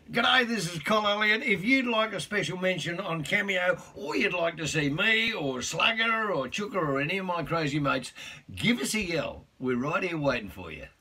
G'day, this is Col Elliott. If you'd like a special mention on Cameo, or you'd like to see me, or Slugger, or Chooker, or any of my crazy mates, give us a yell. We're right here waiting for you.